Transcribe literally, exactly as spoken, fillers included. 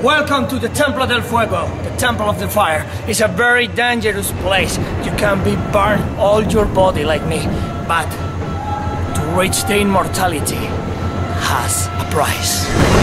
Welcome to the Templo del Fuego, the Temple of the Fire. It's a very dangerous place. You can be burned all your body like me, but to reach the immortality has a price.